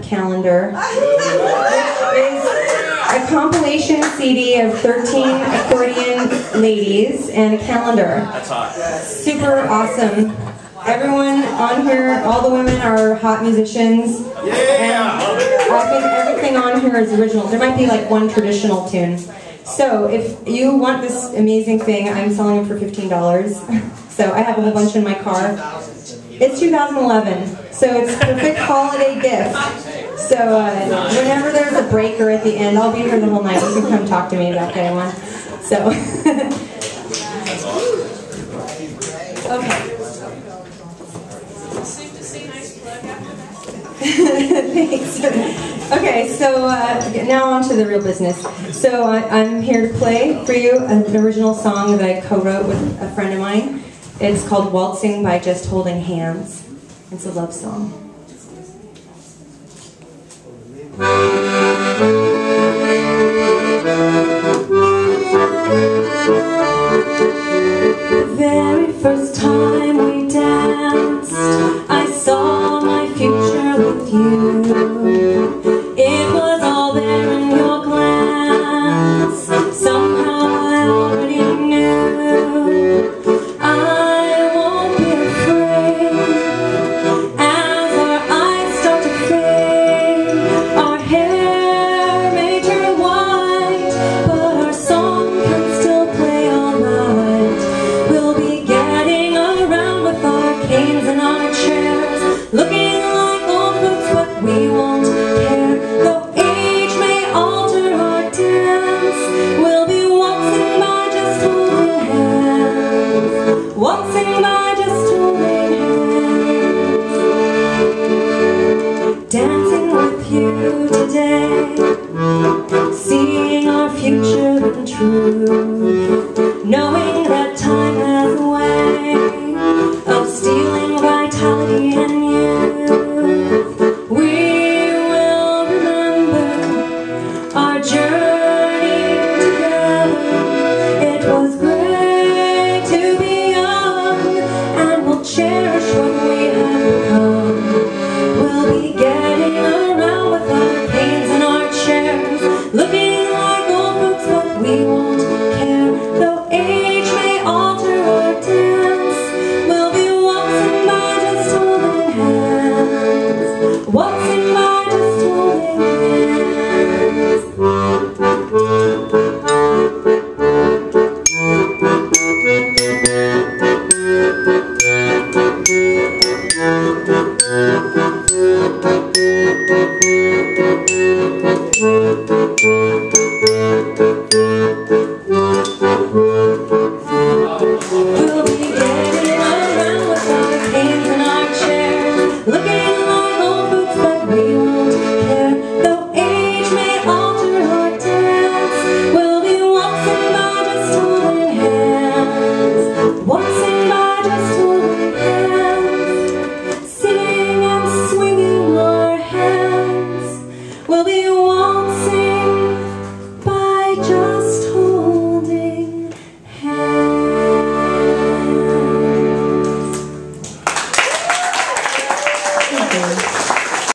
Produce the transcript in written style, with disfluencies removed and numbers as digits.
calendar, which is a compilation CD of 13 accordion ladies and a calendar. That's hot. Super awesome. Everyone on here, all the women are hot musicians. Yeah! And I think everything on here is original. There might be like one traditional tune. So if you want this amazing thing, I'm selling it for $15. So I have a whole bunch in my car. It's 2011, so it's a perfect holiday gift. So whenever there's a breaker at the end, I'll be here the whole night. You can come talk to me about getting one. So, okay. Thanks. Okay, so now on to the real business. So I'm here to play for you an original song that I co-wrote with a friend of mine. It's called Waltzing by Just Holding Hands. It's a love song. The very first time we danced, I saw my future with you. It was all there in your glance. Somehow I already knew. I won't be afraid as our eyes start to fade. Our hair may turn white, but our song can still play all night. We'll be getting around with our canes and our chairs, looking like old folks, but we won't care. Though age may alter our dance, we'll be waltzing by just holding hands. Waltzing by just holding hands. Dancing with you today, seeing our future come true, knowing that time has a way of stealing vitality and youth. We will remember our journey together. It was great to be young, and we'll cherish what we have become. We'll be getting around with our canes and our chairs, looking like old folks, but we won't care. Though age may alter our dance, we'll be waltzing by just holding hands. Waltzing by